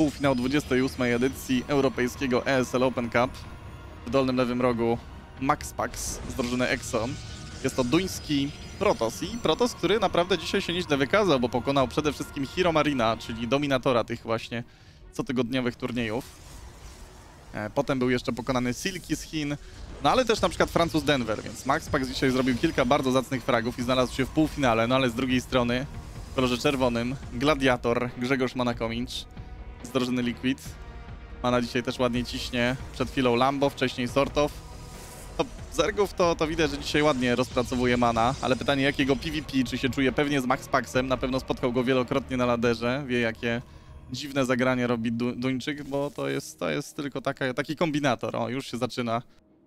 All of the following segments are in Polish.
Półfinał 28. edycji europejskiego ESL Open Cup. W dolnym lewym rogu Max Pax z drużyny Exxon. Jest to duński Protoss i Protoss, który naprawdę dzisiaj się nieźle wykazał, bo pokonał przede wszystkim Hero Marina, czyli dominatora tych właśnie cotygodniowych turniejów. Potem był jeszcze pokonany Silky z Chin, no ale też na przykład Francuz Denver, więc Max Pax dzisiaj zrobił kilka bardzo zacnych fragów i znalazł się w półfinale, no ale z drugiej strony w kolorze czerwonym Gladiator Grzegorz Manakomicz z drużyny Liquid. Mana dzisiaj też ładnie ciśnie, przed chwilą Lambo, wcześniej Sortow. No, Zergów to widać, że dzisiaj ładnie rozpracowuje mana, ale pytanie jakiego PvP, czy się czuje pewnie z Max Paxem, na pewno spotkał go wielokrotnie na laderze, wie jakie dziwne zagranie robi Duńczyk, bo to jest tylko taki kombinator. O, już się zaczyna.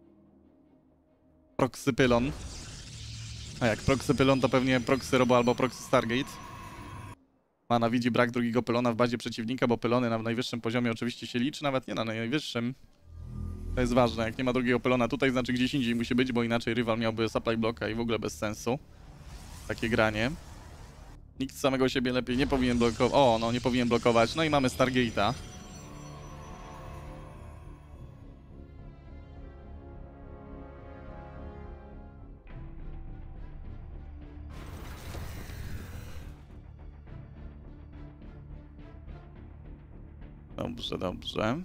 Proxy Pylon. A jak Proxy Pylon, to pewnie Proxy Robo albo Proxy Stargate. Mana widzi brak drugiego pylona w bazie przeciwnika, bo pylony na najwyższym poziomie oczywiście się liczy, nawet nie na najwyższym. To jest ważne, jak nie ma drugiego pylona tutaj, znaczy gdzieś indziej musi być, bo inaczej rywal miałby supply blocka i w ogóle bez sensu. Takie granie. Nikt samego siebie lepiej nie powinien blokować. O, no nie powinien blokować. No i mamy Stargate'a. Dobrze, dobrze.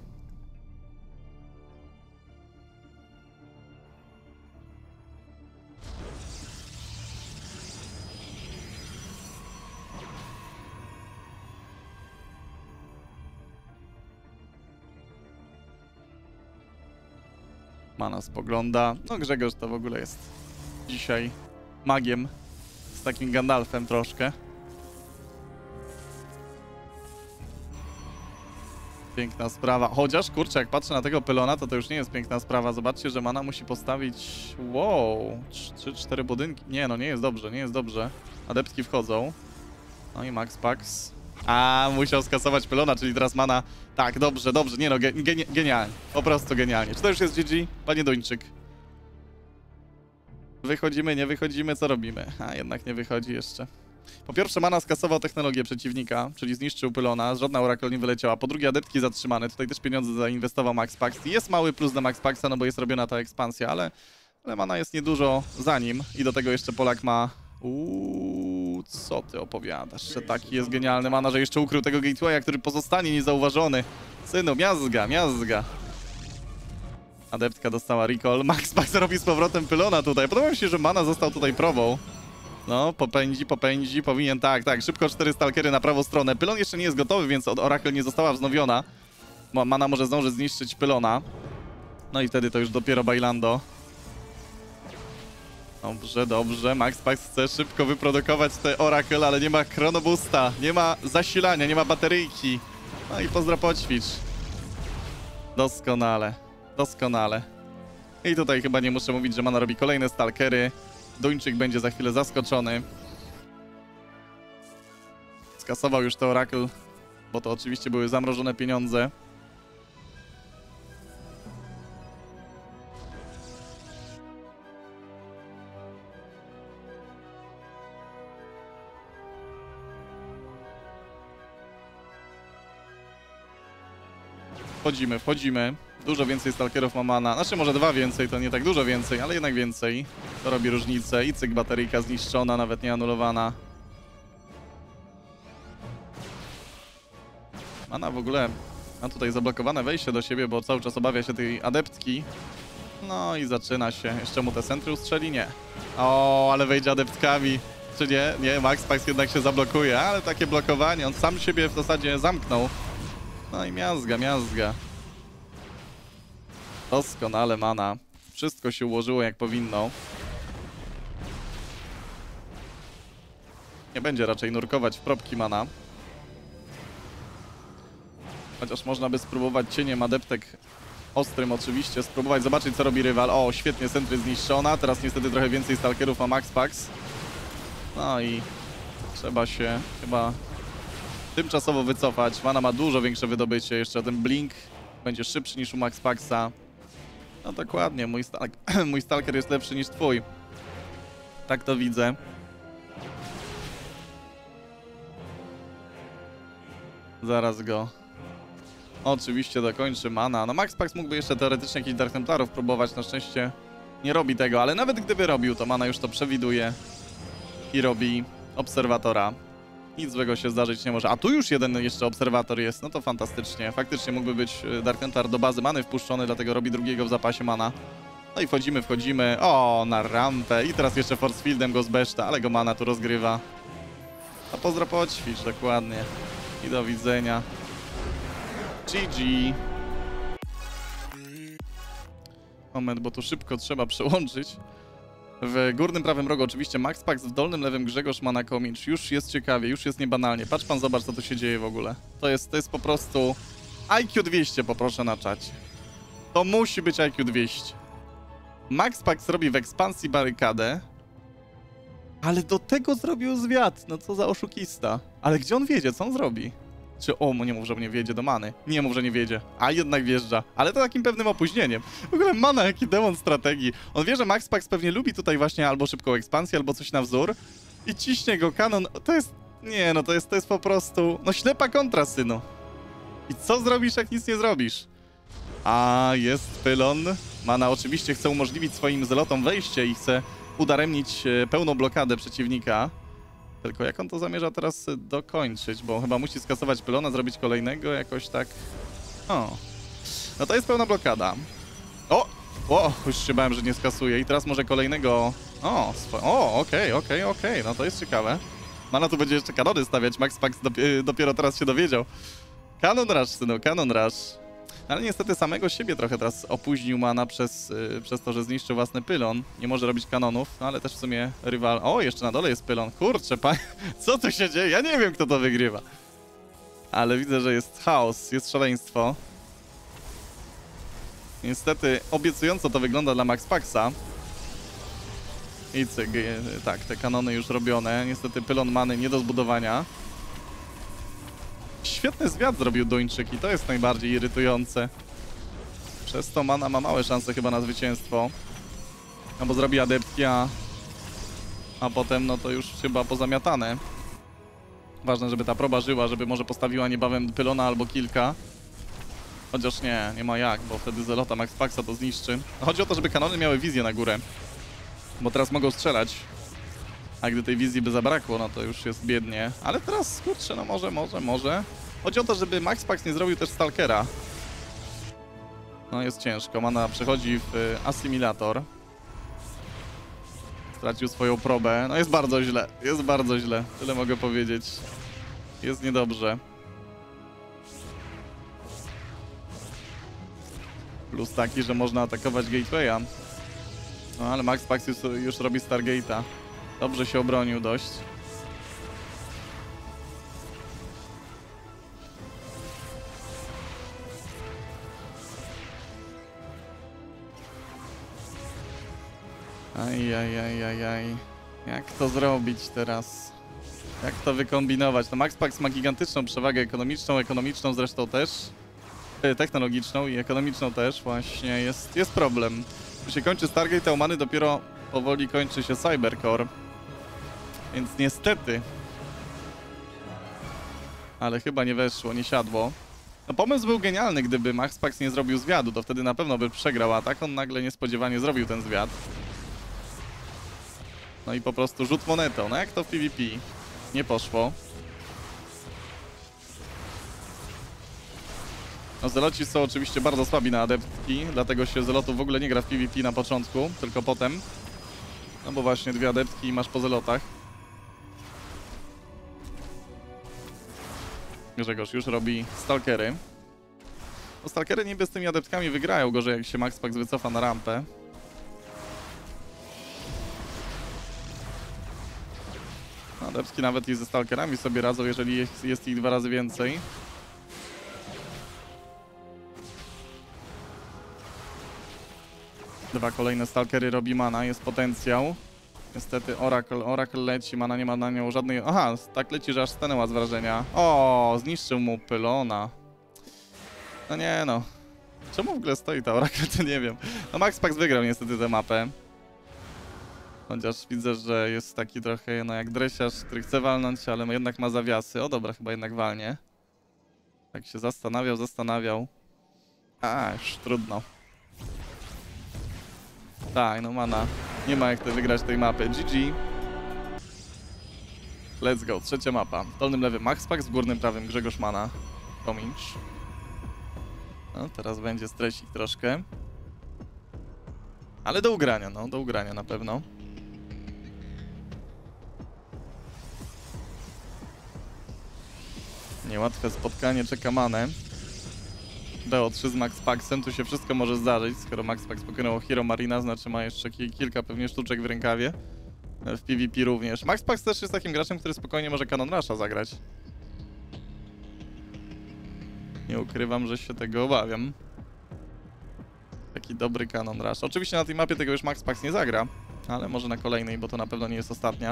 Mana spogląda. No Grzegorz to w ogóle jest dzisiaj magiem. Z takim Gandalfem troszkę. Piękna sprawa. Chociaż, kurczę, jak patrzę na tego pylona, to już nie jest piękna sprawa. Zobaczcie, że mana musi postawić... Wow! 3-4 budynki. Nie, no nie jest dobrze, nie jest dobrze. Adeptki wchodzą. No i Max Pax. A, musiał skasować pylona, czyli teraz mana... Tak, dobrze, dobrze. Nie no, genialnie. Po prostu genialnie. Czy to już jest GG? Panie Duńczyk. Wychodzimy, nie wychodzimy, co robimy? A, jednak nie wychodzi jeszcze. Po pierwsze, mana skasował technologię przeciwnika, czyli zniszczył pylona, żadna Oracle nie wyleciała. Po drugie, adeptki zatrzymane, tutaj też pieniądze zainwestował Max Pax. Jest mały plus dla Max Paxa, no bo jest robiona ta ekspansja, ale mana jest niedużo za nim. I do tego jeszcze Polak ma... co ty opowiadasz, że taki jest genialny mana, że jeszcze ukrył tego gatewaya, który pozostanie niezauważony. Synu, miazga, miazga. Adeptka dostała recall. Max Pax robi z powrotem pylona tutaj. Podoba mi się, że mana został tutaj probą. No, popędzi, powinien, tak, szybko 4 stalkery na prawą stronę. Pylon jeszcze nie jest gotowy, więc Oracle nie została wznowiona. Mana może zdążyć zniszczyć pylona. No i wtedy to już dopiero Bailando. Dobrze, dobrze, Max Pax chce szybko wyprodukować te Oracle, ale nie ma chronoboosta, nie ma zasilania, nie ma bateryjki. No i pozdro poćwicz. Doskonale, doskonale. I tutaj chyba nie muszę mówić, że mana robi kolejne stalkery. Duńczyk będzie za chwilę zaskoczony. Skasował już te Oracle, bo to oczywiście były zamrożone pieniądze. Wchodzimy. Dużo więcej stalkerów ma mana. Znaczy może 2 więcej, to nie tak dużo więcej, ale jednak więcej. To robi różnicę. I cyk, bateryjka zniszczona, nawet nie anulowana. Mana w ogóle ma tutaj zablokowane wejście do siebie, bo cały czas obawia się tej adeptki. No i zaczyna się. Jeszcze mu te centry ustrzeli? Nie. O, ale wejdzie adeptkami. Czy nie? Nie, Max Pax jednak się zablokuje, ale takie blokowanie. On sam siebie w zasadzie zamknął. No i miazga, miazga. Doskonale mana. Wszystko się ułożyło jak powinno. Nie będzie raczej nurkować w propki mana. Chociaż można by spróbować cieniem adeptek ostrym oczywiście. Spróbować zobaczyć co robi rywal. O, świetnie, centry zniszczona. Teraz niestety trochę więcej stalkerów ma Max Pax. No i trzeba się chyba tymczasowo wycofać. Mana ma dużo większe wydobycie. Jeszcze ten blink będzie szybszy niż u Max Paxa. No dokładnie, mój stalker jest lepszy niż twój. Tak to widzę. Zaraz go Oczywiście dokończy mana. No MaxPax mógłby jeszcze teoretycznie jakichś Dark Templarów próbować, na szczęście nie robi tego, ale nawet gdyby robił, to mana już to przewiduje i robi obserwatora. Nic złego się zdarzyć nie może. A tu już jeden jeszcze obserwator jest, no to fantastycznie. Faktycznie mógłby być Dark Templar do bazy many wpuszczony, dlatego robi drugiego w zapasie mana. No i wchodzimy. O, na rampę. I teraz jeszcze Force Fieldem go zbeszta, ale go mana tu rozgrywa. A pozdro poćwicz, dokładnie. I do widzenia. GG. Moment, bo tu szybko trzeba przełączyć. W górnym prawym rogu oczywiście MaxPax, w dolnym lewym Grzegorz Manakomicz. Już jest ciekawie, już jest niebanalnie. Patrz pan, zobacz, co tu się dzieje w ogóle. To jest po prostu IQ 200, poproszę na czacie. To musi być IQ 200. MaxPax robi w ekspansji barykadę, ale do tego zrobił zwiat. No co za oszukista. Ale gdzie on wiedzie? Co on zrobi? Czy nie mów, że nie wiedzie do many. Nie mów, że nie wiedzie. A jednak wjeżdża. Ale to takim pewnym opóźnieniem. W ogóle mana, jaki demon strategii. On wie, że MaxPax pewnie lubi tutaj właśnie albo szybką ekspansję, albo coś na wzór. I ciśnie go kanon. To jest... Nie, no to jest po prostu... No ślepa kontra, synu. I co zrobisz, jak nic nie zrobisz? A, jest pylon. Mana oczywiście chce umożliwić swoim zelotom wejście i chce udaremnić pełną blokadę przeciwnika. Tylko jak on to zamierza teraz dokończyć, bo chyba musi skasować pylona, zrobić kolejnego jakoś tak... O, no to jest pełna blokada. O, już się bałem, że nie skasuje i teraz może kolejnego... Okej, no to jest ciekawe. Mana tu będzie jeszcze kanony stawiać, MaxPax dopiero teraz się dowiedział. Cannon Rush, synu, Cannon Rush. Ale niestety samego siebie trochę teraz opóźnił mana przez to, że zniszczył własny pylon. Nie może robić kanonów, no ale też w sumie rywal... O, jeszcze na dole jest pylon. Kurczę, co tu się dzieje? Ja nie wiem, kto to wygrywa. Ale widzę, że jest chaos, jest szaleństwo. Niestety obiecująco to wygląda dla MaxPaxa. I cyk, tak, te kanony już robione. Niestety pylon many nie do zbudowania. Świetny zwiat zrobił Duńczyk i to jest najbardziej irytujące. Przez to mana ma małe szanse chyba na zwycięstwo. No bo zrobi adeptki, a potem no to już chyba pozamiatane. Ważne, żeby ta proba żyła, żeby może postawiła niebawem pylona albo kilka. Chociaż nie ma jak, bo wtedy zelota MaxPaxa to zniszczy. Chodzi o to, żeby kanony miały wizję na górę. Bo teraz mogą strzelać. A gdy tej wizji by zabrakło, no to już jest biednie. Ale teraz, kurczę, no może. Chodzi o to, żeby MaxPax nie zrobił też Stalkera. No jest ciężko. Mana przechodzi w asymilator. Stracił swoją probę. No jest bardzo źle. Tyle mogę powiedzieć. Jest niedobrze. Plus taki, że można atakować Gatewaya. No ale MaxPax już robi Stargate'a. Dobrze się obronił dość. Ajajajajaj. Jak to zrobić teraz? Jak to wykombinować? No MaxPax ma gigantyczną przewagę ekonomiczną zresztą też. Technologiczną i ekonomiczną też. Właśnie jest problem. Tu się kończy Stargate, a u many dopiero powoli kończy się Cybercore. Więc niestety. Ale chyba nie weszło, nie siadło. No pomysł był genialny, gdyby MaxPax nie zrobił zwiadu, to wtedy na pewno by przegrał atak. On nagle niespodziewanie zrobił ten zwiad. No i po prostu rzut monetą. No jak to w PvP? Nie poszło. No zeloci są oczywiście bardzo słabi na adeptki, dlatego się zelotów w ogóle nie gra w PvP na początku, tylko potem. No bo właśnie dwie adeptki i masz po zelotach. Grzegorz już robi stalkery. No stalkery niby z tymi adeptkami wygrają, gorzej jak się MaxPax wycofa na rampę. Adeptki nawet i ze stalkerami sobie radzą, jeżeli jest ich 2 razy więcej. Dwa kolejne stalkery robi mana, jest potencjał. Niestety Oracle leci, mana nie ma na nią żadnej... Aha, tak leci, że aż stanęła z wrażenia. O, zniszczył mu pylona. No nie no. Czemu w ogóle stoi ta Oracle, to nie wiem. No MaxPax wygrał niestety tę mapę. Chociaż widzę, że jest taki trochę no jak dresiarz, który chce walnąć, ale jednak ma zawiasy. O dobra, chyba jednak walnie. Tak się zastanawiał. A, już trudno. Tak, no mana. Nie ma jak to wygrać tej mapy. GG. Let's go, trzecia mapa. W dolnym lewym Maxpax, w górnym prawym Grzegorz Mana. Tomincz. No, teraz będzie stresik troszkę. Ale do ugrania, no, do ugrania na pewno. Niełatwe spotkanie, czeka Manę. BO3 z Maxpaxem, tu się wszystko może zdarzyć, skoro Maxpax pokonał Hero Marina, znaczy ma jeszcze kilka pewnie sztuczek w rękawie. W PvP również. Maxpax też jest takim graczem, który spokojnie może Cannon Rusha zagrać. Nie ukrywam, że się tego obawiam. Taki dobry Cannon Rush. Oczywiście na tej mapie tego już Maxpax nie zagra, ale może na kolejnej, bo to na pewno nie jest ostatnia.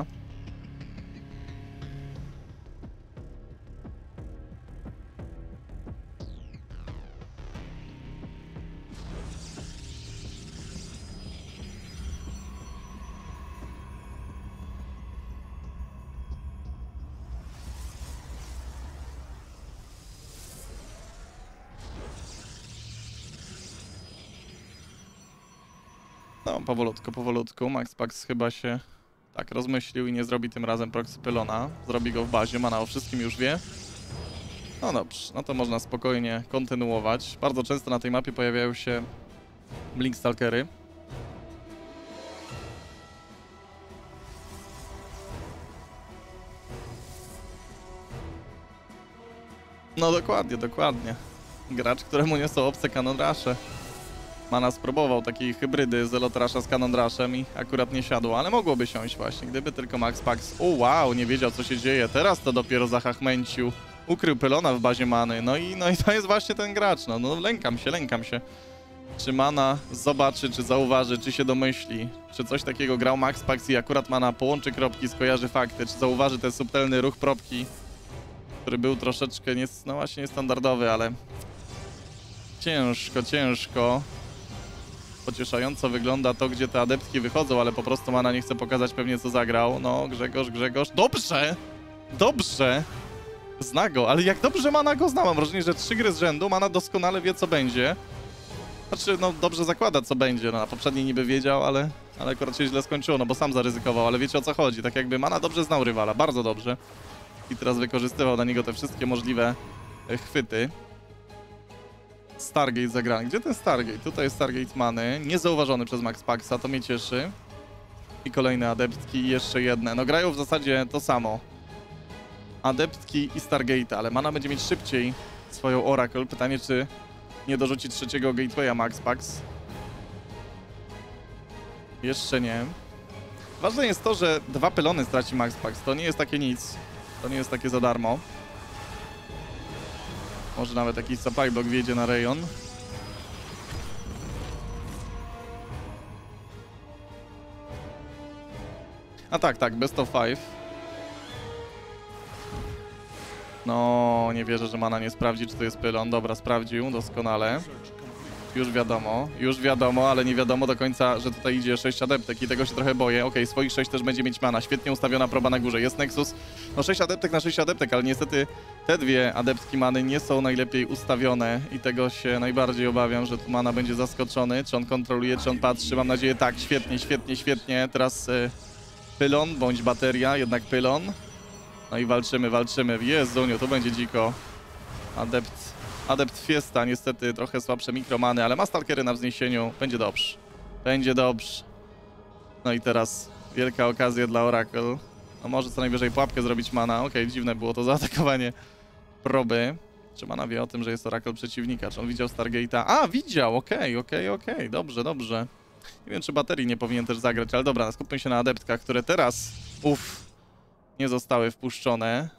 No, powolutku. Maxpax chyba się tak rozmyślił i nie zrobi tym razem proxy pylona. Zrobi go w bazie, Mana o wszystkim już wie. No dobrze, no to można spokojnie kontynuować. Bardzo często na tej mapie pojawiają się Blink Stalkery. No dokładnie. Gracz, któremu nie są obce Cannon Rushe. Mana spróbował takiej hybrydy z Elotrasza z Cannon Rushem i akurat nie siadło, ale mogłoby siąść właśnie, gdyby tylko Maxpax... O wow, nie wiedział co się dzieje, teraz to dopiero zachachmęcił. Ukrył pylona w bazie Many, no i to jest właśnie ten gracz, no lękam się. Czy Mana zobaczy, czy zauważy, czy się domyśli, czy coś takiego grał Maxpax i akurat Mana połączy kropki, skojarzy fakty, czy zauważy ten subtelny ruch propki, który był troszeczkę, no właśnie niestandardowy, ale... Ciężko. Pocieszająco wygląda to, gdzie te adeptki wychodzą, ale po prostu Mana nie chce pokazać pewnie, co zagrał. No, Grzegorz. Dobrze! Zna go, ale jak dobrze Mana go zna. Mam wrażenie, że 3 gry z rzędu Mana doskonale wie, co będzie. Znaczy, no dobrze zakłada, co będzie. No, na poprzedniej niby wiedział, ale akurat się źle skończyło, no bo sam zaryzykował, ale wiecie, o co chodzi. Tak jakby Mana dobrze znał rywala, bardzo dobrze. I teraz wykorzystywał na niego te wszystkie możliwe chwyty. Stargate zagrany. Gdzie ten Stargate? Tutaj jest Stargate Many. Niezauważony przez Maxpaxa, to mnie cieszy. I kolejne adeptki i jeszcze jedne. No grają w zasadzie to samo. Adeptki i Stargate, ale Mana będzie mieć szybciej swoją Oracle. Pytanie, czy nie dorzuci trzeciego Gatewaya Maxpax. Jeszcze nie. Ważne jest to, że 2 pylony straci Maxpax. To nie jest takie nic. To nie jest takie za darmo. Może nawet jakiś supply block wjedzie na rejon. A tak, best of 5. No, nie wierzę, że Mana nie sprawdzi, czy to jest pylon. Dobra, sprawdził, doskonale. Już wiadomo, ale nie wiadomo do końca, że tutaj idzie 6 adeptek i tego się trochę boję. Okej, swoich 6 też będzie mieć Mana. Świetnie ustawiona proba na górze. Jest Nexus. No 6 adeptek na 6 adeptek, ale niestety te dwie adeptki Many nie są najlepiej ustawione i tego się najbardziej obawiam, że tu Mana będzie zaskoczony. Czy on kontroluje, czy on patrzy? Mam nadzieję tak. Świetnie. Teraz pylon bądź bateria, jednak pylon. No i walczymy. Jezuniu, to będzie dziko. Adept Fiesta, niestety trochę słabsze mikromany, ale ma stalkery na wzniesieniu. Będzie dobrze. No i teraz wielka okazja dla Oracle. No może co najwyżej pułapkę zrobić Mana. Okej, dziwne było to zaatakowanie proby. Czy Mana wie o tym, że jest Oracle przeciwnika? Czy on widział Stargate'a? A, widział! Okej. Dobrze. Nie wiem, czy baterii nie powinien też zagrać, ale dobra, skupmy się na adeptkach, które teraz, nie zostały wpuszczone.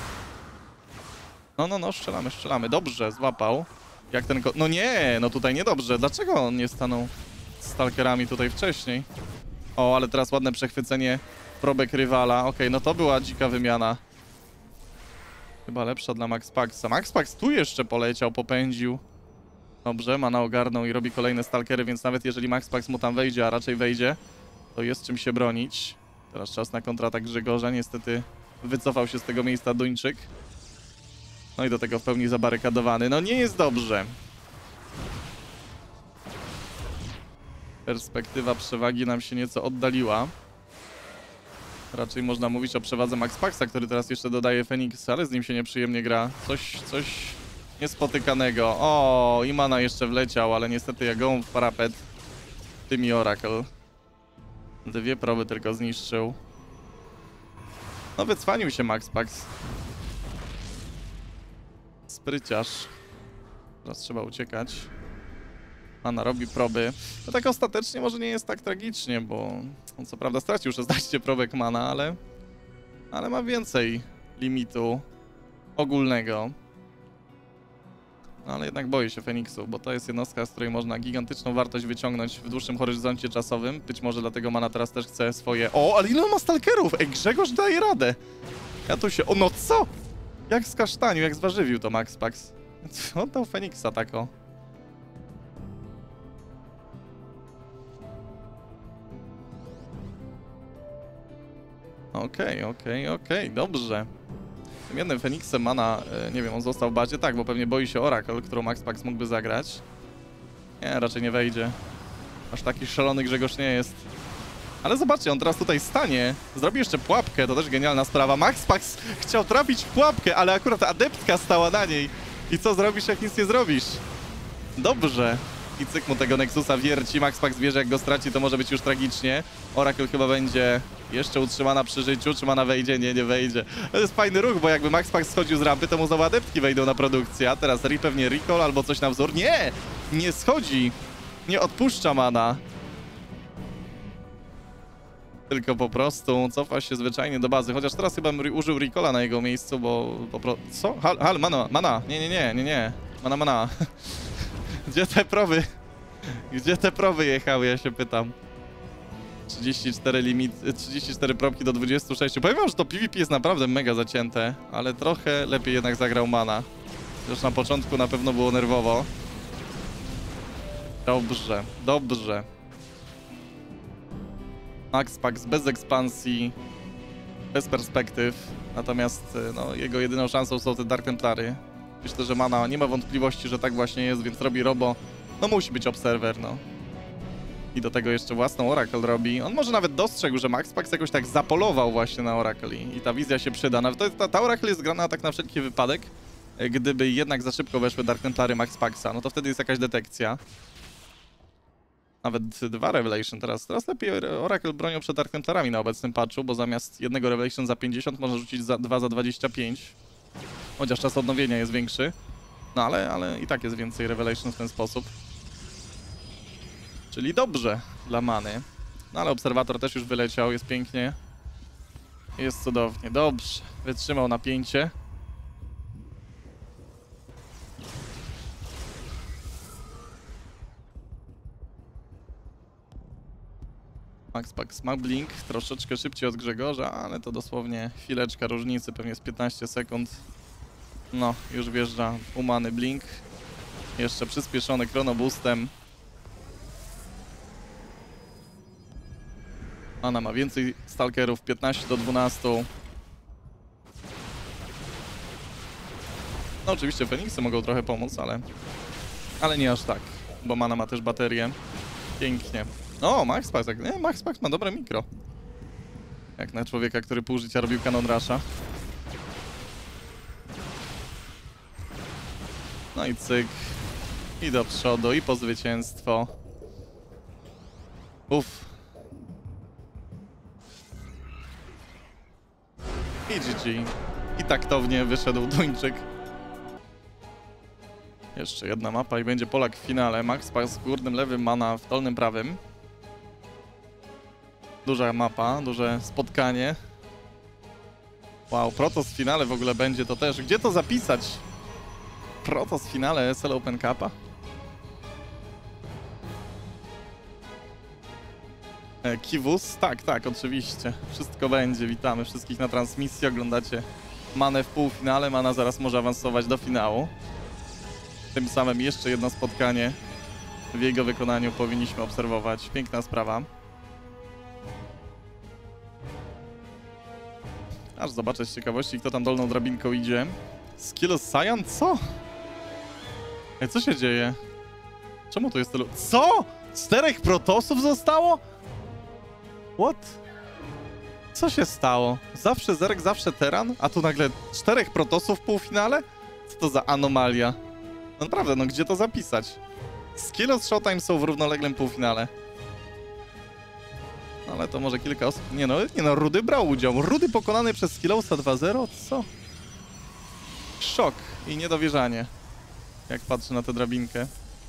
No, strzelamy. Dobrze, złapał. Jak ten no nie, no tutaj niedobrze. Dlaczego on nie stanął z stalkerami tutaj wcześniej? O, ale teraz ładne przechwycenie probek rywala. Okej, no to była dzika wymiana. Chyba lepsza dla Maxpaxa. Maxpax tu jeszcze poleciał, popędził. Dobrze, Mana ogarnął i robi kolejne stalkery, więc nawet jeżeli Maxpax mu tam wejdzie, a raczej wejdzie, to jest czym się bronić. Teraz czas na kontratak Grzegorza. Niestety wycofał się z tego miejsca Duńczyk. No i do tego w pełni zabarykadowany. No nie jest dobrze. Perspektywa przewagi nam się nieco oddaliła. Raczej można mówić o przewadze MaxPaxa, który teraz jeszcze dodaje Feniks, ale z nim się nieprzyjemnie gra. Coś niespotykanego. O, i mana jeszcze wleciał, ale niestety jak gołąb w parapet. Tym i Oracle. 2 proby tylko zniszczył. No wycwanił się MaxPax. Spryciarz. Teraz trzeba uciekać. Mana robi proby. No tak ostatecznie może nie jest tak tragicznie, bo on co prawda stracił 16 probek mana, ale ma więcej limitu ogólnego. No ale jednak boi się Feniksu, bo to jest jednostka, z której można gigantyczną wartość wyciągnąć w dłuższym horyzoncie czasowym. Być może dlatego mana teraz też chce swoje... O, ale ile on ma stalkerów? Ej, Grzegorz daje radę. Ja tu się... O, no co? Jak z kasztaniu, jak zwarzywił to MaxPax. Oddał Feniksa tako. Okej, dobrze. Tym jednym Feniksem mana, nie wiem, on został w bazie, tak, bo pewnie boi się Oracle, którą MaxPax mógłby zagrać. Nie, raczej nie wejdzie. Aż taki szalony Grzegorz nie jest. Ale zobaczcie, on teraz tutaj stanie, zrobi jeszcze pułapkę, to też genialna sprawa. MaxPax chciał trafić w pułapkę, ale akurat adeptka stała na niej. I co zrobisz, jak nic nie zrobisz? Dobrze. I cyk mu tego Nexusa wierci. MaxPax wie, że jak go straci, to może być już tragicznie. Oracle chyba będzie jeszcze utrzymana przy życiu. Czy mana wejdzie? Nie wejdzie. To jest fajny ruch, bo jakby MaxPax schodził z rampy, to mu znowu adeptki wejdą na produkcję. A teraz pewnie recall albo coś na wzór. Nie! Nie schodzi! Nie odpuszcza mana. Tylko po prostu cofa się zwyczajnie do bazy. Chociaż teraz chyba użył recolla na jego miejscu, bo po prostu... Co? Mana! Nie. Mana. Gdzie te prowy? Gdzie te prowy jechały, ja się pytam. 34 probki do 26. Powiem wam, że to PvP jest naprawdę mega zacięte, ale trochę lepiej jednak zagrał mana. Już na początku na pewno było nerwowo. Dobrze. MaxPax bez ekspansji, bez perspektyw. Natomiast no, jego jedyną szansą są te Dark Templary. Myślę, że mana nie ma wątpliwości, że tak właśnie jest, więc robi robo. No musi być Observer, no. I do tego jeszcze własną Oracle robi. On może nawet dostrzegł, że MaxPax jakoś tak zapolował właśnie na Oracle i ta wizja się przyda. Nawet ta Oracle jest grana tak na wszelki wypadek. Gdyby jednak za szybko weszły Dark Templary MaxPaxa, no to wtedy jest jakaś detekcja. Nawet 2 Revelation teraz. Teraz lepiej Oracle bronią przed Dark Templarami na obecnym patchu, bo zamiast jednego Revelation za 50 można rzucić 2 za 25. Chociaż czas odnowienia jest większy. No ale i tak jest więcej Revelation w ten sposób. Czyli dobrze dla many. No ale Obserwator też już wyleciał, jest pięknie. Jest cudownie, dobrze. Wytrzymał napięcie. MaxPax ma blink, troszeczkę szybciej od Grzegorza, ale to dosłownie chwileczka różnicy, pewnie z 15 sekund. No, już wjeżdża umany blink. Jeszcze przyspieszony chronoboostem. Mana ma więcej stalkerów, 15 do 12. No oczywiście Feniksy mogą trochę pomóc, ale nie aż tak, bo mana ma też baterię. Pięknie. O, MaxPax, nie, MaxPax ma dobre mikro. Jak na człowieka, który pół życia robił Cannon Rusha. No i cyk. I do przodu, i po zwycięstwo. Uff. I GG. I taktownie wyszedł Duńczyk. Jeszcze jedna mapa i będzie Polak w finale. MaxPax w górnym lewym, mana w dolnym prawym. Duża mapa, duże spotkanie. Wow, Protoss w finale w ogóle będzie to też. Gdzie to zapisać? Protoss w finale SL Open Cupa? Kiwus? Tak, oczywiście. Wszystko będzie. Witamy wszystkich na transmisji. Oglądacie Manę w półfinale. Mana zaraz może awansować do finału. Tym samym jeszcze jedno spotkanie w jego wykonaniu powinniśmy obserwować. Piękna sprawa. Aż zobaczę z ciekawości, kto tam dolną drabinką idzie. Skills Cyan? Co? Ej, co się dzieje? Czemu tu jest tylu... Co? 4 protosów zostało? What? Co się stało? Zawsze Zerg, zawsze Teran, a tu nagle 4 protosów w półfinale? Co to za anomalia? No naprawdę, no gdzie to zapisać? Skills Showtime są w równoległym półfinale. Ale to może kilka osób... Nie no, Rudy brał udział. Rudy pokonany przez Skillowsa 2-0? Co? Szok i niedowierzanie. Jak patrzę na tę drabinkę.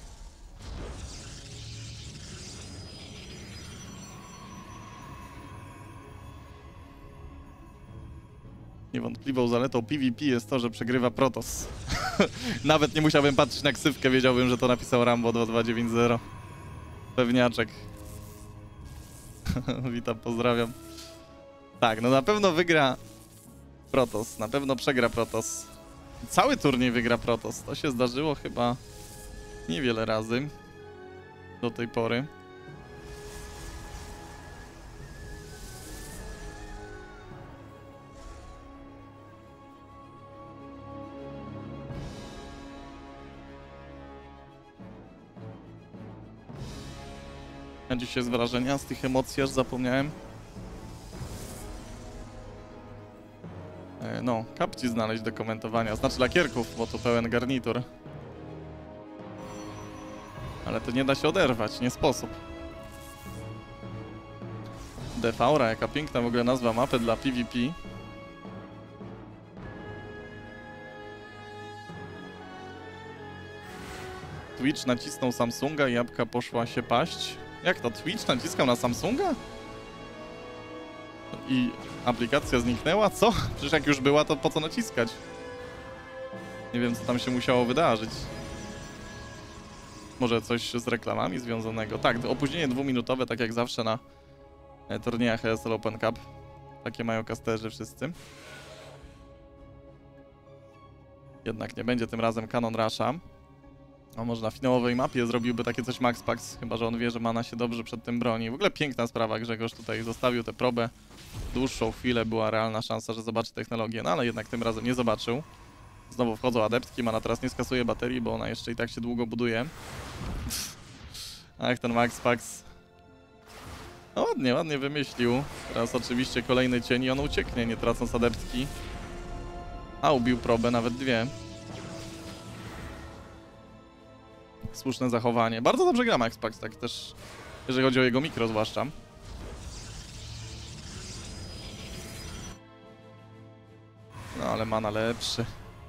Niewątpliwą zaletą PvP jest to, że przegrywa Protoss. Nawet nie musiałbym patrzeć na ksywkę, wiedziałbym, że to napisał Rambo 2290. Pewniaczek. Witam, pozdrawiam. Tak, no na pewno wygra Protoss, na pewno przegra Protoss. Cały turniej wygra Protoss. To się zdarzyło chyba niewiele razy do tej pory. A dzisiaj z wrażenia, z tych emocji aż zapomniałem. No, kapci znaleźć do komentowania. Znaczy lakierków, bo to pełen garnitur. Ale to nie da się oderwać, nie sposób. Defaura, jaka piękna w ogóle nazwa mapy dla PvP. Twitch nacisnął Samsunga i jabłka poszła się paść. Jak to? Twitch naciskał na Samsunga? I aplikacja zniknęła? Co? Przecież jak już była, to po co naciskać? Nie wiem, co tam się musiało wydarzyć. Może coś z reklamami związanego? Tak, opóźnienie 2-minutowe, tak jak zawsze na turniejach ESL Open Cup. Takie mają casterzy wszyscy. Jednak nie będzie tym razem Cannon Rusha. A może na finałowej mapie zrobiłby takie coś MaxPax, chyba że on wie, że mana się dobrze przed tym broni. W ogóle piękna sprawa, Grzegorz tutaj zostawił tę probę. Dłuższą chwilę była realna szansa, że zobaczy technologię, no ale jednak tym razem nie zobaczył. Znowu wchodzą adeptki, mana teraz nie skasuje baterii, bo ona jeszcze i tak się długo buduje. Ach, ten MaxPax. No ładnie, ładnie wymyślił. Teraz oczywiście kolejny cień i on ucieknie, nie tracąc adeptki. A ubił probę, nawet 2. Słuszne zachowanie. Bardzo dobrze gra MaxPax, tak też, jeżeli chodzi o jego mikro zwłaszcza. No ale mana lepszy.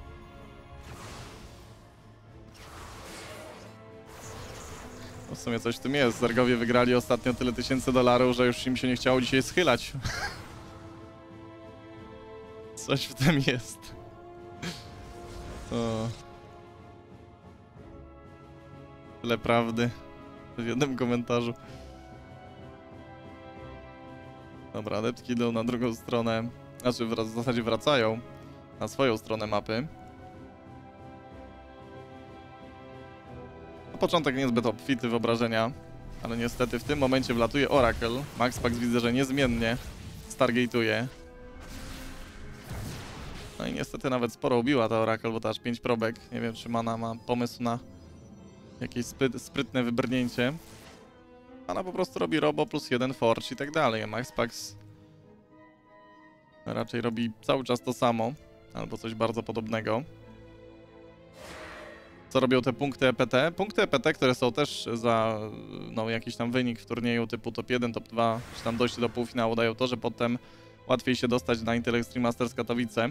No w sumie coś w tym jest. Zergowie wygrali ostatnio tyle tysięcy dolarów, że już im się nie chciało dzisiaj schylać. Coś w tym jest. O. Tyle prawdy w jednym komentarzu. Dobra, adeptki idą na drugą stronę. Znaczy w zasadzie wracają na swoją stronę mapy. Na początek niezbyt obfity wyobrażenia, ale niestety w tym momencie wlatuje Oracle. MaxPax widzę, że niezmiennie stargate'uje. No i niestety nawet sporo ubiła ta Oracle, bo to aż 5 probek. Nie wiem, czy Mana ma pomysł na jakieś sprytne wybrnięcie. Ona po prostu robi robo plus 1 forge i tak dalej. MaxPax raczej robi cały czas to samo, albo coś bardzo podobnego. Co robią te punkty EPT? Punkty EPT, które są też za no, jakiś tam wynik w turnieju typu top 1, top 2, czy tam dojście do półfinału, dają to, że potem łatwiej się dostać na Intel Extreme Masters Katowice.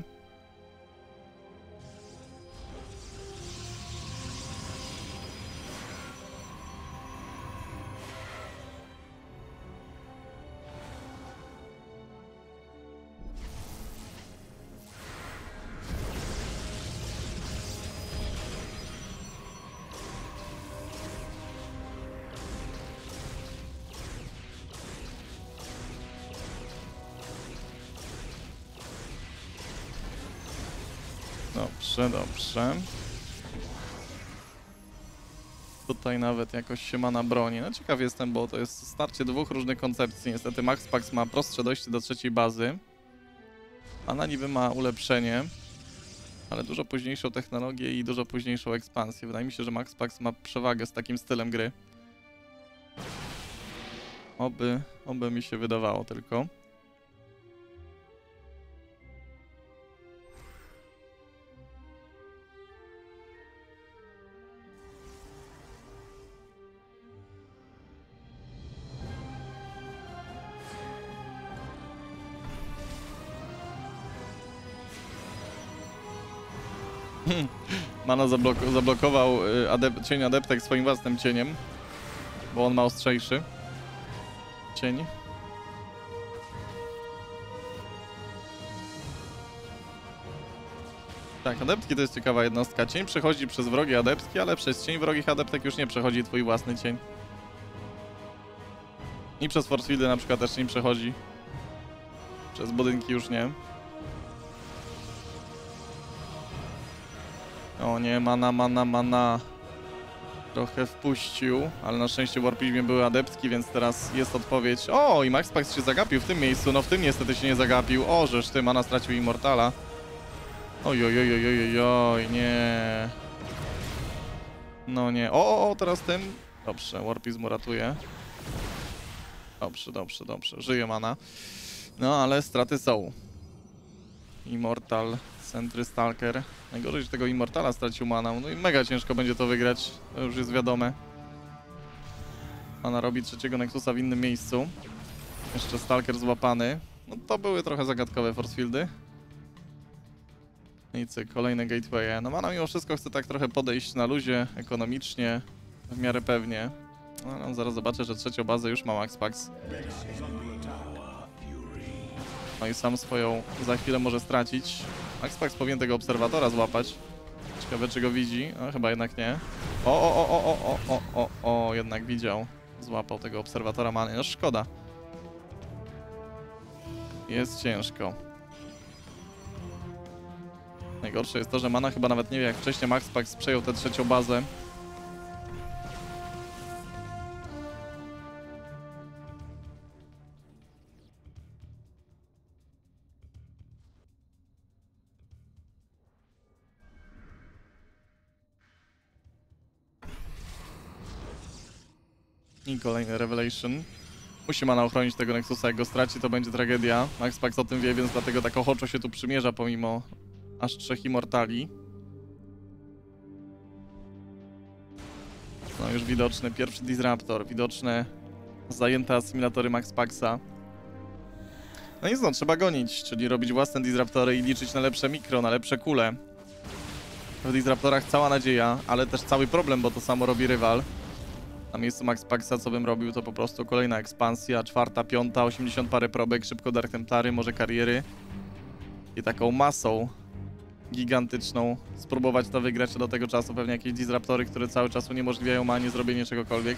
Dobrze, dobrze. Tutaj nawet jakoś się ma na broni. No ciekaw jestem, bo to jest starcie dwóch różnych koncepcji. Niestety MaxPax ma prostsze dojście do trzeciej bazy. Ana niby ma ulepszenie. ale dużo późniejszą technologię i dużo późniejszą ekspansję. Wydaje mi się, że Max Pax ma przewagę z takim stylem gry. Oby mi się wydawało tylko. Mana zablokował cień adeptek swoim własnym cieniem, bo on ma ostrzejszy cień. Tak, adeptki to jest ciekawa jednostka. Cień przechodzi przez wrogie adeptki, ale przez cień wrogich adeptek już nie przechodzi twój własny cień. I przez force fieldy na przykład też nie przechodzi. Przez budynki już nie. O nie, mana. Trochę wpuścił, ale na szczęście w Warpizmie były adeptki, więc teraz jest odpowiedź. O, i Max Pax się zagapił w tym miejscu, no w tym niestety się nie zagapił. O, żeż ty, mana stracił Immortala. Oj, nie. No nie, o, teraz tym. Dobrze, Warpizm ratuje. Dobrze, żyje mana. No, ale straty są. Immortal, Sentry Stalker. Najgorzej, że tego Immortala stracił mana. No i mega ciężko będzie to wygrać. To już jest wiadome. Mana robi trzeciego Nexusa w innym miejscu. Jeszcze Stalker złapany. No to były trochę zagadkowe force fieldy. I cyk, kolejne gatewaye. No Mana mimo wszystko chce tak trochę podejść na luzie, ekonomicznie, w miarę pewnie. No, zaraz zobaczę, że trzecią bazę już ma Max Pax. No i sam swoją za chwilę może stracić. Max Pax powinien tego obserwatora złapać. Ciekawe, czy go widzi. No, chyba jednak nie. Jednak widział. Złapał tego obserwatora many. No szkoda. Jest ciężko. Najgorsze jest to, że Mana chyba nawet nie wie, jak wcześniej Max Pax przejął tę trzecią bazę. I kolejny Revelation. Musi Mana ochronić tego Nexusa, jak go straci, to będzie tragedia. Max Pax o tym wie, więc dlatego tak ochoczo się tu przymierza, pomimo aż 3 Immortali. No już widoczny pierwszy Disruptor, widoczne zajęte asymilatory Max Paxa. No nic, no trzeba gonić, czyli robić własne Disruptory i liczyć na lepsze mikro, na lepsze kule. W Disruptorach cała nadzieja, ale też cały problem, bo to samo robi rywal. Na miejscu Max Paxa co bym robił, to po prostu kolejna ekspansja, 4., 5., 80 parę probek, szybko Dark Templary, może kariery. I taką masą gigantyczną spróbować to wygrać, a do tego czasu pewnie jakieś Disruptory, które cały czas uniemożliwiają Manie zrobienie czegokolwiek.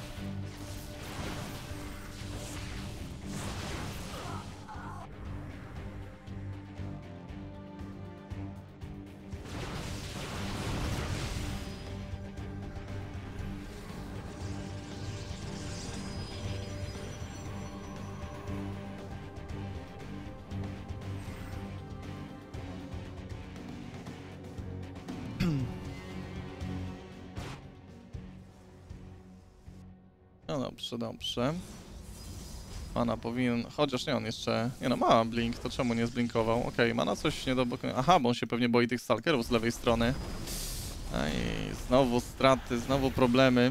No dobrze. Mana powinien... Chociaż nie, on jeszcze... Nie no, ma blink, to czemu nie zblinkował? Okej, Mana coś nie do... Aha, bo on się pewnie boi tych stalkerów z lewej strony. I znowu straty, znowu problemy.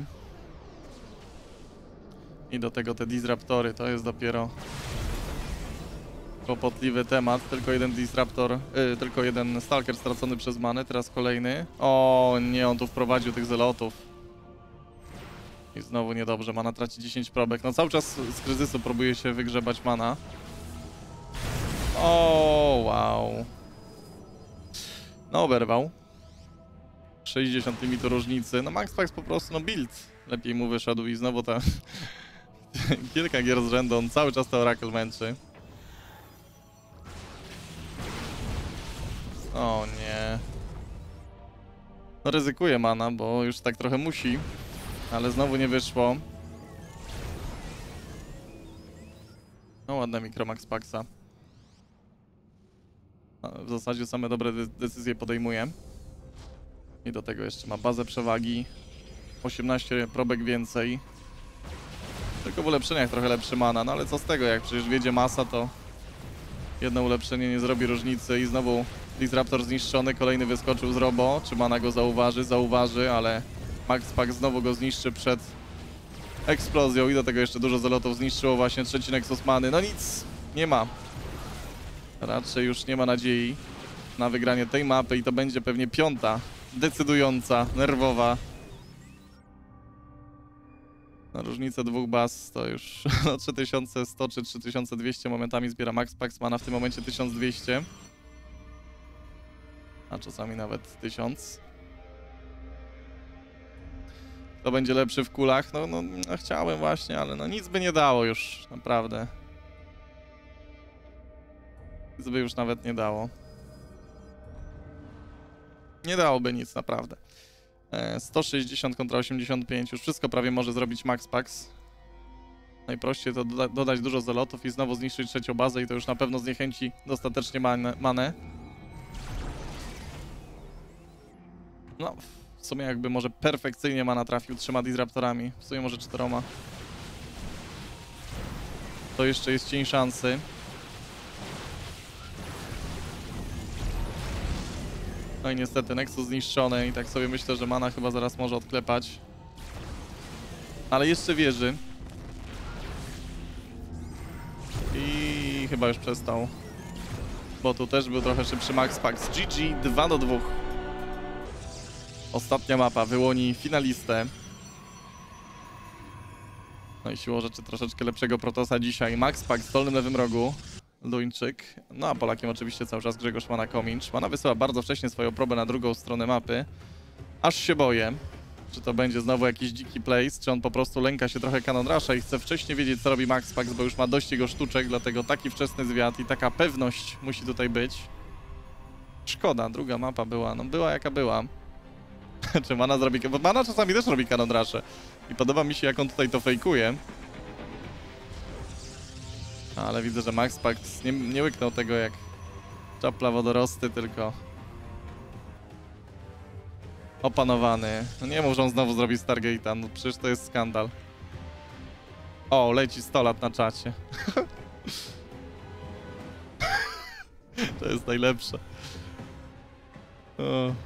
I do tego te Disruptory, to jest dopiero... kłopotliwy temat. Tylko jeden Disruptor... tylko jeden Stalker stracony przez Manę, teraz kolejny. O nie, on tu wprowadził tych zelotów. I znowu niedobrze, Mana traci 10 probek. No cały czas z kryzysu próbuje się wygrzebać Mana. O, wow. No oberwał. 60 limitu różnicy. No Max Pax po prostu, no build lepiej mu wyszedł i znowu ta... kilka gier z rzędu, on cały czas to Oracle męczy. O nie. No ryzykuje Mana, bo już tak trochę musi. Ale znowu nie wyszło. No ładne mikro Max Paxa. w zasadzie same dobre decyzje podejmuje. I do tego jeszcze ma bazę przewagi. 18 probek więcej. Tylko w ulepszeniach trochę lepszy mana, no ale co z tego, jak przecież wiedzie masa, to jedno ulepszenie nie zrobi różnicy i znowu Disruptor zniszczony, kolejny wyskoczył z robo. Czy mana go zauważy? Zauważy, ale MaxPax znowu go zniszczy przed eksplozją i do tego jeszcze dużo zalotów zniszczyło właśnie trzeci Nexus many. No nic, nie ma. Raczej już nie ma nadziei na wygranie tej mapy i to będzie pewnie piąta, decydująca, nerwowa. Na różnicę dwóch baz to już no, 3100 czy 3200 momentami zbiera MaxPax, mana w tym momencie 1200. A czasami nawet 1000. Kto będzie lepszy w kulach? No, chciałem właśnie, ale no nic by nie dało już, naprawdę. Nic by już nawet nie dało. Nie dałoby nic, naprawdę. 160 kontra 85, już wszystko prawie może zrobić MaxPax. Najprościej to dodać dużo zalotów i znowu zniszczyć trzecią bazę i to już na pewno zniechęci dostatecznie manę. No, w sumie jakby może perfekcyjnie mana trafił 3 Disruptorami, w sumie może 4. To jeszcze jest cień szansy. No i niestety Nexus zniszczony i tak sobie myślę, że mana chyba zaraz może odklepać. Ale jeszcze wierzy. I chyba już przestał. Bo tu też był trochę szybszy MaxPax. GG 2-2. Ostatnia mapa wyłoni finalistę. No i siłą rzeczy troszeczkę lepszego Protosa dzisiaj. MaxPax w dolnym lewym rogu. Duńczyk. No a Polakiem oczywiście cały czas Grzegorz Mana-Komincz. Mana wysyła bardzo wcześnie swoją probę na drugą stronę mapy. Aż się boję, czy to będzie znowu jakiś dziki place, czy on po prostu lęka się trochę Cannon Rusha i chce wcześniej wiedzieć, co robi MaxPax, bo już ma dość jego sztuczek, dlatego taki wczesny zwiat i taka pewność musi tutaj być. Szkoda, druga mapa była, no była jaka była. Czy Mana zrobi... Bo Mana czasami też robi Cannon Rush'e. I podoba mi się, jak on tutaj to fejkuje. Ale widzę, że MaxPax nie łyknął tego jak czapla wodorosty, tylko opanowany. No nie mów, że on znowu zrobi Stargate'a, no przecież to jest skandal. O, leci 100 lat na czacie. To jest najlepsze. O.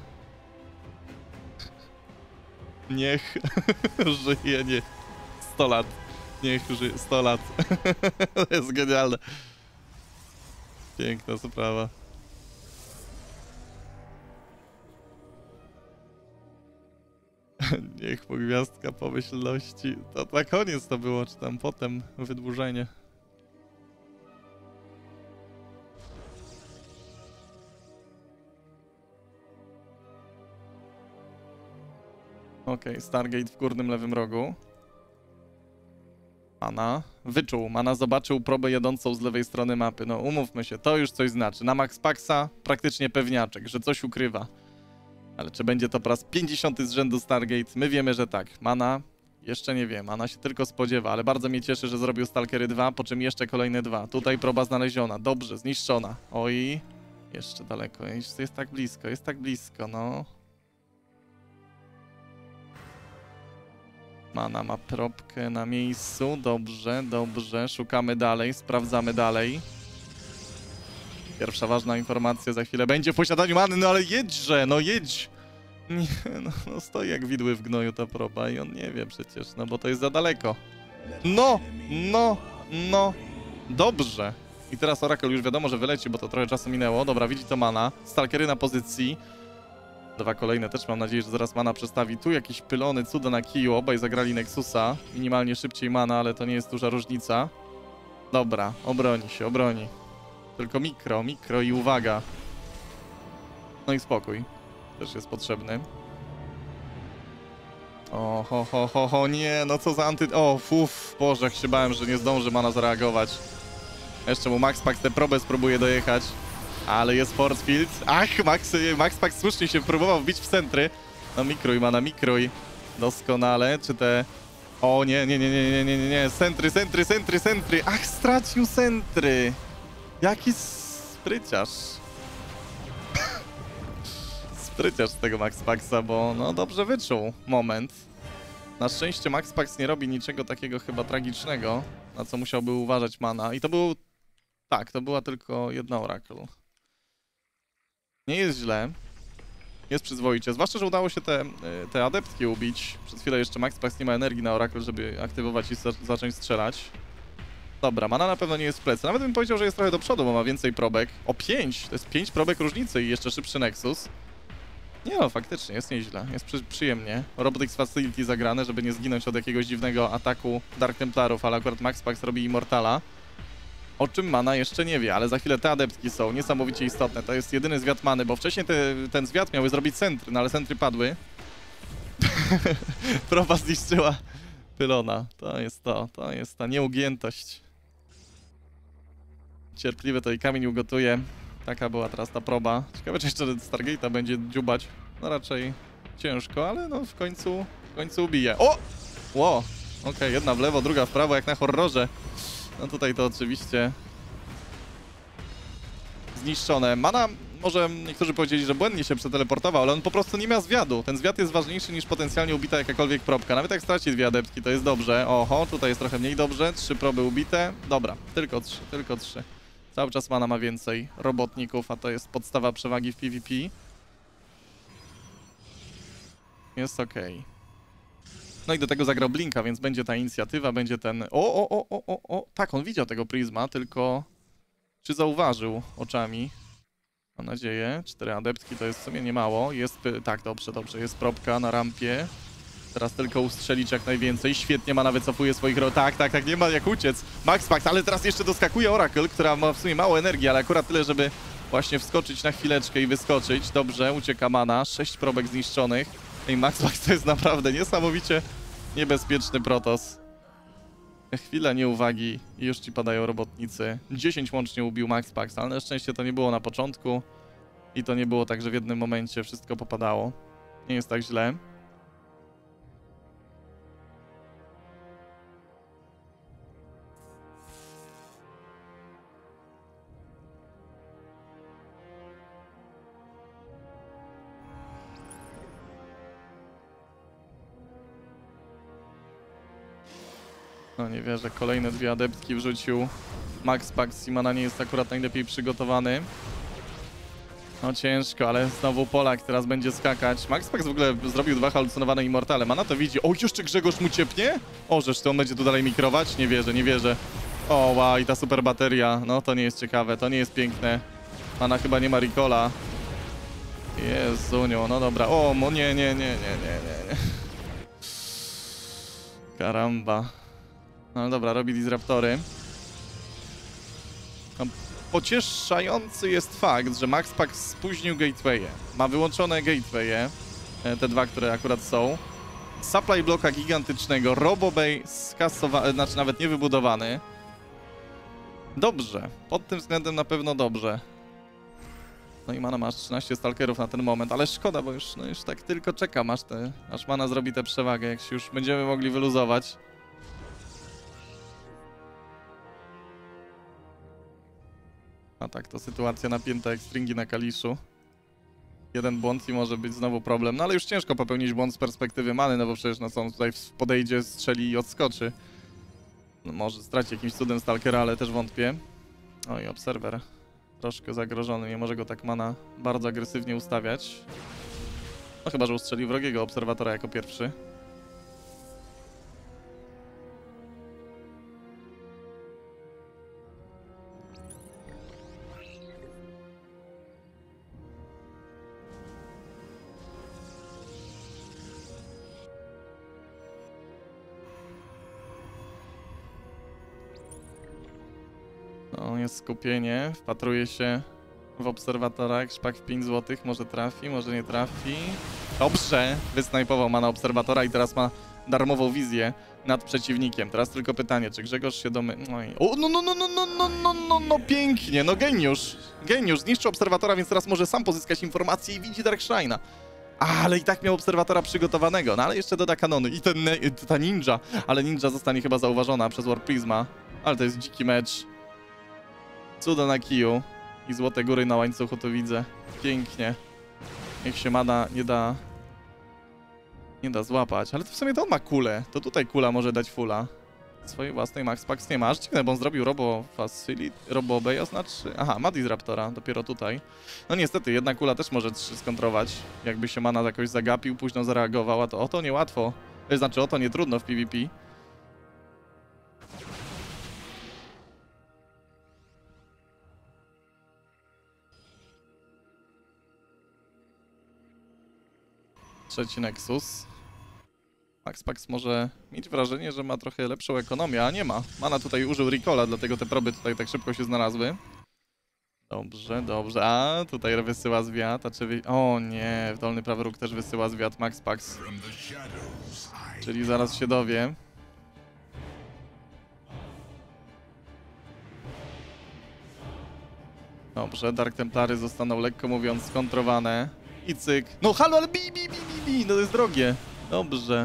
Niech żyje, nie. 100 lat. Niech żyje 100 lat. To jest genialne. Piękna sprawa. Niech mu gwiazdka pomyślności. To na koniec to było, czy tam potem wydłużenie. Okej, Stargate w górnym lewym rogu. Mana wyczuł, Mana zobaczył probę jadącą z lewej strony mapy. No umówmy się, to już coś znaczy. Na MaxPaxa praktycznie pewniaczek, że coś ukrywa. Ale czy będzie to po raz 50 z rzędu Stargate? My wiemy, że tak. Mana jeszcze nie wie, Mana się tylko spodziewa, ale bardzo mnie cieszy, że zrobił Stalkery 2, po czym jeszcze kolejne 2. Tutaj proba znaleziona, dobrze, zniszczona. Oj, jeszcze daleko, jest tak blisko, no. Mana ma probkę na miejscu, dobrze, dobrze, szukamy dalej, sprawdzamy dalej. Pierwsza ważna informacja za chwilę będzie w posiadaniu Many, no ale jedźże, no jedź! Nie, no stoi jak widły w gnoju ta proba i on nie wie przecież, no bo to jest za daleko. No, dobrze. I teraz Oracle już wiadomo, że wyleci, bo to trochę czasu minęło. Dobra, widzi to Mana, Stalkery na pozycji. 2 kolejne też mam nadzieję, że zaraz Mana przestawi. Tu jakieś pylony, cuda na kiju. Obaj zagrali Nexusa. Minimalnie szybciej Mana, ale to nie jest duża różnica. Dobra, obroni się, obroni. Tylko mikro i uwaga. No i spokój. Też jest potrzebny. O, ho, nie, no co za O, Boże, jak się bałem, że nie zdąży Mana zareagować. Jeszcze mu MaxPax tę probę spróbuje dojechać. Ale jest force field. Ach, MaxPax słusznie się próbował wbić w centry. No mikrój, Mana, mikrój. Doskonale. Czy te... O nie. Centry. Ach, stracił centry. Jaki spryciarz. Tryciarz z tego Maxpaxa, bo no dobrze wyczuł moment. Na szczęście Maxpax nie robi niczego takiego chyba tragicznego, na co musiałby uważać mana. I to był... Tak, to była tylko jedna Oracle. Nie jest źle. Jest przyzwoicie. Zwłaszcza, że udało się te adeptki ubić. Przez chwilę jeszcze Maxpax nie ma energii na Oracle, żeby aktywować i zacząć strzelać. Dobra, mana na pewno nie jest w plecy. Nawet bym powiedział, że jest trochę do przodu, bo ma więcej probek. O 5! To jest 5 probek różnicy i jeszcze szybszy Nexus. Nie no, faktycznie, jest nieźle. Jest przyjemnie. Robotics Facility zagrane, żeby nie zginąć od jakiegoś dziwnego ataku Dark Templarów, ale akurat Maxpax robi Immortala. O czym mana jeszcze nie wie, ale za chwilę te adeptki są niesamowicie istotne. To jest jedyny zwiat many, bo wcześniej ten zwiat miały zrobić centry, no ale centry padły. Proba zniszczyła pylona. To jest ta nieugiętość. Cierpliwy to i kamień ugotuje. Taka była teraz ta proba. Ciekawe, czy jeszcze Stargate'a będzie dziubać. No raczej ciężko, ale no w końcu ubije. O! Ło! Okej, jedna w lewo, druga w prawo, jak na horrorze. No tutaj to oczywiście zniszczone. Mana, może niektórzy powiedzieli, że błędnie się przeteleportował, ale on po prostu nie miał zwiadu. Ten zwiad jest ważniejszy niż potencjalnie ubita jakakolwiek probka. Nawet jak straci 2 adeptki, to jest dobrze. Oho, tutaj jest trochę mniej dobrze. 3 proby ubite. Dobra, tylko 3, tylko 3. Cały czas mana ma więcej robotników, a to jest podstawa przewagi w PvP. Jest okej. No i do tego zagrał Blinka, więc będzie ta inicjatywa, będzie ten... O! Tak, on widział tego Prisma, tylko... Czy zauważył oczami? Mam nadzieję. 4 adeptki to jest w sumie niemało. Jest... Tak, dobrze. Jest probka na rampie. Teraz tylko ustrzelić jak najwięcej. Świetnie ma, wycofuje swoich... Tak, nie ma jak uciec. Maxpax, ale teraz jeszcze doskakuje Oracle, która ma w sumie mało energii, ale akurat tyle, żeby właśnie wskoczyć na chwileczkę i wyskoczyć. Dobrze, ucieka mana. 6 probek zniszczonych. I Maxpax to jest naprawdę niesamowicie niebezpieczny Protoss. Chwila nieuwagi i już ci padają robotnicy. 10 łącznie ubił Maxpax, ale na szczęście to nie było na początku. I to nie było tak, że w jednym momencie wszystko popadało. Nie jest tak źle. No nie wierzę, kolejne 2 adeptki wrzucił Maxpax i mana nie jest akurat najlepiej przygotowany. No ciężko, ale znowu Polak teraz będzie skakać. Maxpax w ogóle zrobił 2 halucynowane Immortale. Mana to widzi. O, jeszcze Grzegorz mu ciepnie? O, żeż to on będzie tu dalej mikrować? Nie wierzę. O, wow, i ta super bateria. No to nie jest ciekawe, to nie jest piękne. Mana chyba nie ma recola. Jezuniu, no dobra. O, nie. Karamba. No dobra, robi disruptory. No, pocieszający jest fakt, że Maxpax spóźnił gateway'e. Ma wyłączone gateway'e, te 2, które akurat są. Supply bloka gigantycznego, Robobay skasowany, znaczy nawet nie wybudowany. Dobrze, pod tym względem na pewno dobrze. No i mana masz 13 stalkerów na ten moment, ale szkoda, bo już tak tylko czekam, aż mana zrobi tę przewagę, jak się już będziemy mogli wyluzować. A tak, to sytuacja napięta jak stringi na Kaliszu. Jeden błąd i może być znowu problem. No ale już ciężko popełnić błąd z perspektywy many, no bo przecież no co on tutaj podejdzie, strzeli i odskoczy. No może straci jakimś cudem Stalkera, ale też wątpię. Oj, Obserwer. Troszkę zagrożony, nie może go tak mana bardzo agresywnie ustawiać. No chyba, że ustrzeli wrogiego Obserwatora jako pierwszy. No, jest skupienie, wpatruje się w Obserwatora, szpak w 5 zł, może trafi, może nie trafi. Dobrze, wysnajpował ma na Obserwatora i teraz ma darmową wizję nad przeciwnikiem. Teraz tylko pytanie, czy Grzegorz się O, no, pięknie, no geniusz. Geniusz, zniszczył Obserwatora, więc teraz może sam pozyskać informacje i widzi Darkshine'a. Ale i tak miał Obserwatora przygotowanego, no ale jeszcze doda kanony i ta ninja, ale ninja zostanie chyba zauważona przez Warp Prisma. Ale to jest dziki mecz. Cuda na kiju i złote góry na łańcuchu to widzę. Pięknie. Niech się mana nie da złapać. Ale to w sumie to on ma kulę. To tutaj kula może dać fulla. Swojej własnej Max Pax nie ma. Aż dziwne, bo on zrobił Robo Obey, znaczy... Aha, ma Disruptora, dopiero tutaj. No niestety, jedna kula też może 3 skontrować. Jakby się mana jakoś zagapił, późno zareagowała, to o to niełatwo. Znaczy, o to nie trudno w PvP. Trzeci Nexus. Max Pax może mieć wrażenie, że ma trochę lepszą ekonomię, a nie ma. Mana tutaj użył Recola, dlatego te proby tutaj tak szybko się znalazły. Dobrze, dobrze. A, tutaj wysyła zwiat, a czy O nie, w dolny prawy róg też wysyła zwiat Max Pax. Czyli zaraz się dowie. Dobrze, Dark Templary zostaną lekko mówiąc skontrowane. I cyk. No halo, ale bi. No to jest drogie. Dobrze.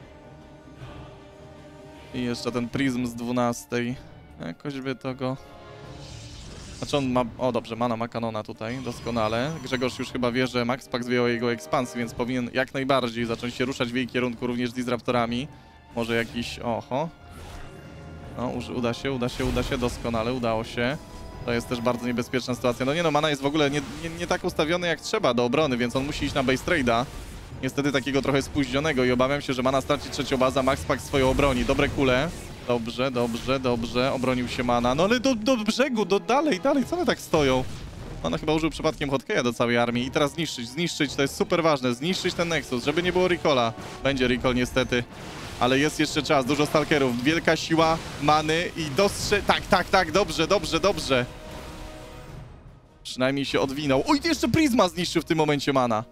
I jeszcze ten Prism z 12. Jakoś by to go... Znaczy on ma... O dobrze, mana ma kanona tutaj, doskonale. Grzegorz już chyba wie, że Max Pax wie o jego ekspansji, więc powinien jak najbardziej zacząć się ruszać w jej kierunku, również z Disruptorami. Może jakiś... Oho. No, uda się, doskonale, udało się. To jest też bardzo niebezpieczna sytuacja. No nie no, mana jest w ogóle nie tak ustawiony jak trzeba do obrony, więc on musi iść na base trade'a. Niestety takiego trochę spóźnionego i obawiam się, że mana straci trzecią bazę, Max Pax swoją obroni. Dobre kule. Dobrze. Obronił się mana. No ale do brzegu, dalej, co one tak stoją? Mana chyba użył przypadkiem hotkeya do całej armii. I teraz zniszczyć, to jest super ważne. Zniszczyć ten Nexus, żeby nie było recola. Będzie recall niestety. Ale jest jeszcze czas, dużo stalkerów, wielka siła many i tak, dobrze. Przynajmniej się odwinął. Oj, jeszcze Prisma zniszczył w tym momencie mana.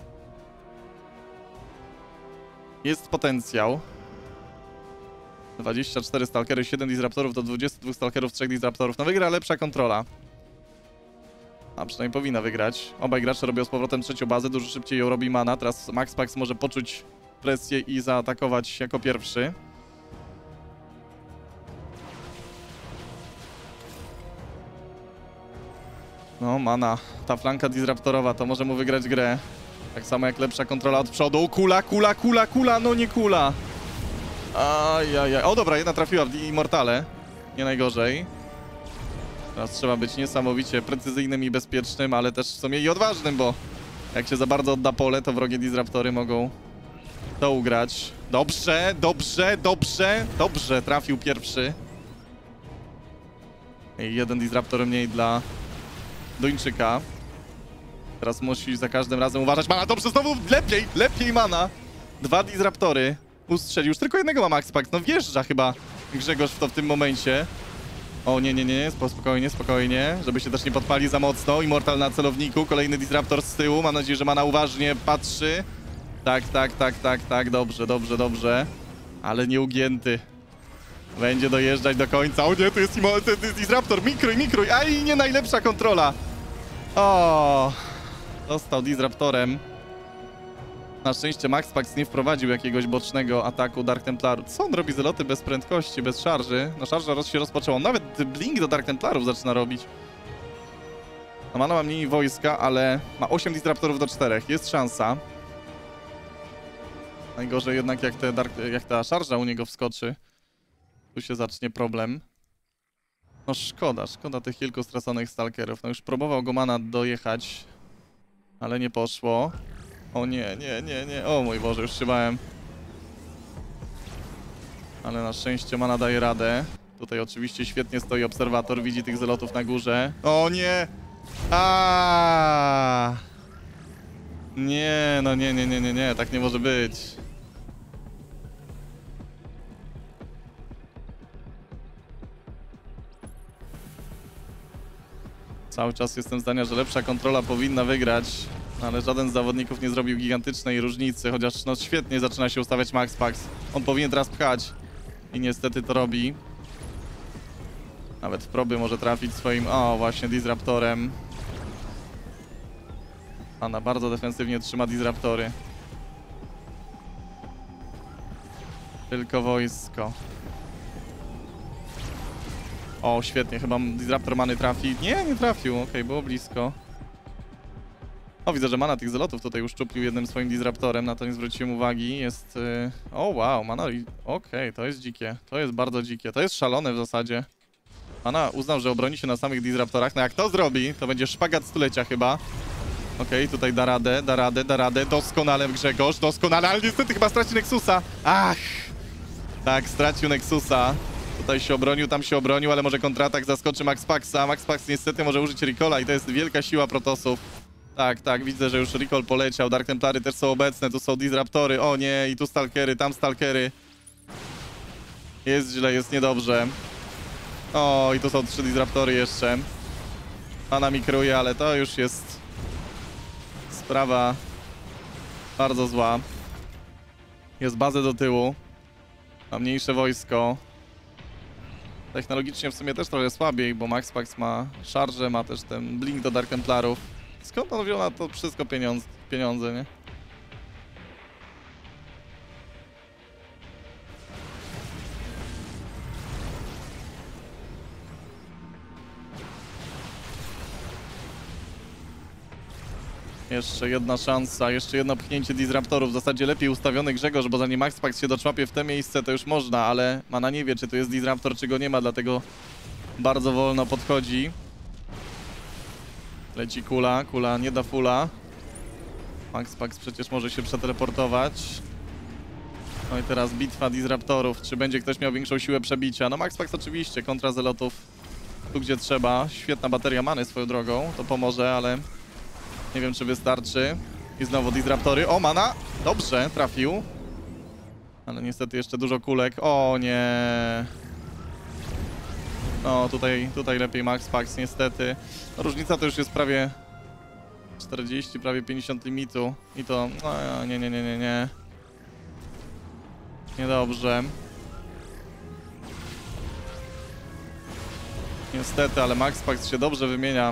Jest potencjał. 24 stalkery, 7 disruptorów do 22 stalkerów, 3 disruptorów. No wygra lepsza kontrola. A przynajmniej powinna wygrać. Obaj gracze robią z powrotem trzecią bazę, dużo szybciej ją robi mana. Teraz Max Pax może poczuć presję i zaatakować jako pierwszy. No, mana. Ta flanka disruptorowa to może mu wygrać grę. Tak samo jak lepsza kontrola od przodu. Kula, no nie kula. Ajajaj. O dobra, jedna trafiła w Immortale. Nie najgorzej. Teraz trzeba być niesamowicie precyzyjnym i bezpiecznym, ale też w sumie i odważnym, bo jak się za bardzo odda pole, to wrogie disruptory mogą to ugrać. Dobrze, trafił pierwszy. I jeden disruptor mniej dla Duńczyka. Teraz musi za każdym razem uważać. Mana, dobrze, znowu lepiej mana. 2 disruptory ustrzelił. Już tylko jednego ma Max Pax. No wjeżdża chyba Grzegorz w to w tym momencie. O nie, spokojnie, żeby się też nie podpali za mocno. Immortal na celowniku, kolejny disruptor z tyłu. Mam nadzieję, że Mana uważnie patrzy. Tak, dobrze. Ale nieugięty. Będzie dojeżdżać do końca. O nie, tu jest disruptor, mikro. Aj, nie najlepsza kontrola. O, dostał disruptorem. Na szczęście Max Pax nie wprowadził jakiegoś bocznego ataku Dark Templarów. Co on robi? Zeloty bez prędkości, bez szarży. No szarża się rozpoczęła. On nawet blink do Dark Templarów zaczyna robić. No mana ma mniej wojska, ale ma 8 disruptorów do 4. Jest szansa. Najgorzej jednak jak ta szarża u niego wskoczy. Tu się zacznie problem. No szkoda tych kilku straconych stalkerów. No już próbował go mana dojechać, ale nie poszło. O nie. O mój Boże, już się bałem. Ale na szczęście mana daje radę. Tutaj oczywiście świetnie stoi obserwator, widzi tych zelotów na górze. O nie! Nie, no nie, tak nie może być. Cały czas jestem zdania, że lepsza kontrola powinna wygrać, ale żaden z zawodników nie zrobił gigantycznej różnicy, chociaż no świetnie zaczyna się ustawiać Max Pax. On powinien teraz pchać i niestety to robi. Nawet w proby może trafić swoim, właśnie disruptorem. Ana bardzo defensywnie trzyma disruptory. Tylko wojsko. O, świetnie, chyba disruptor many trafi. Nie trafił, okej, było blisko. O, widzę, że mana tych zelotów tutaj uszczuplił jednym swoim disruptorem, na to nie zwróciłem uwagi. Jest... O, wow, mana... Okej, to jest dzikie. To jest bardzo dzikie. To jest szalone w zasadzie. Mana uznał, że obroni się na samych disruptorach. No jak to zrobi, to będzie szpagat stulecia chyba. Okej, tutaj da radę, da radę, da radę. Doskonale Grzegorz, doskonale, ale niestety chyba straci Nexusa. Ach! Tak, stracił Nexusa. Tutaj się obronił, tam się obronił, ale może kontratak zaskoczy MaxPaxa. MaxPax niestety może użyć Recola i to jest wielka siła Protosów. Tak, tak, widzę, że już Recall poleciał. Dark Templary też są obecne, tu są Disruptory. O nie, i tu Stalkery, tam Stalkery. Jest źle, jest niedobrze. O, i tu są 3 Disruptory jeszcze. Mana mikruje, ale to już jest sprawa bardzo zła. Jest bazę do tyłu. Ma mniejsze wojsko. Technologicznie w sumie też trochę słabiej, bo MaxPax ma szarże, ma też ten blink do Dark Templarów. Skąd on wziął na to wszystko pieniądze, nie? Jeszcze jedna szansa, jeszcze jedno pchnięcie Disruptorów. W zasadzie lepiej ustawiony Grzegorz, bo zanim MaxPax się doczłapie w te miejsce, to już można, ale Mana nie wie, czy tu jest Disruptor, czy go nie ma, dlatego bardzo wolno podchodzi. Leci kula, kula nie da fula. MaxPax przecież może się przeteleportować. No i teraz bitwa Disruptorów. Czy będzie ktoś miał większą siłę przebicia? No MaxPax oczywiście, kontra zelotów tu gdzie trzeba. Świetna bateria many swoją drogą, to pomoże, ale nie wiem czy wystarczy. I znowu Disruptory. O, mana! Dobrze, trafił. Ale niestety jeszcze dużo kulek. O nie. No tutaj lepiej MaxPax niestety. No, różnica to już jest prawie 40, prawie 50 limitu. I to... No, nie. Niedobrze. Niestety, ale MaxPax się dobrze wymienia.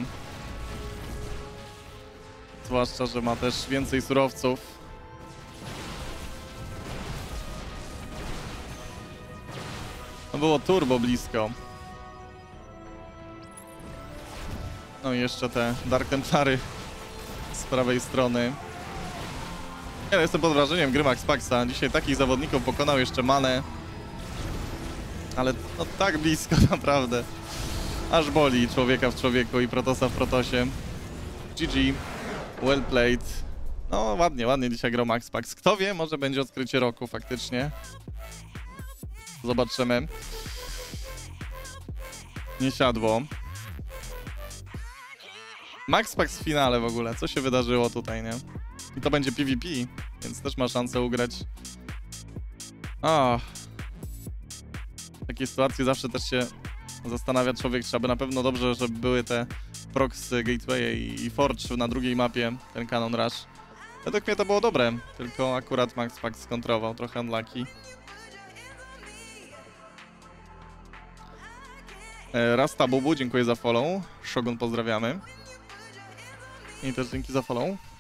Zwłaszcza, że ma też więcej surowców. No było turbo blisko. No i jeszcze te Dark Templary z prawej strony. Ja jestem pod wrażeniem gry MaxPaxa. Dzisiaj takich zawodników pokonał jeszcze Manę. Ale no tak blisko naprawdę. Aż boli człowieka w człowieku i Protosa w Protosie. GG. Well played. No ładnie dzisiaj grał MaxPax. Kto wie, może będzie odkrycie roku faktycznie. Zobaczymy. Nie siadło. MaxPax w finale w ogóle. Co się wydarzyło tutaj, nie? I to będzie PvP, więc też ma szansę ugrać. O. W takiej sytuacji zawsze też się zastanawia człowiek, trzeba by na pewno dobrze, żeby były te proxy, gateway i forge na drugiej mapie, ten Cannon Rush. Według mnie to było dobre, tylko akurat MaxPax skontrował, trochę unlucky. Rasta Bubu, dziękuję za follow. Shogun pozdrawiamy. I też dzięki za follow.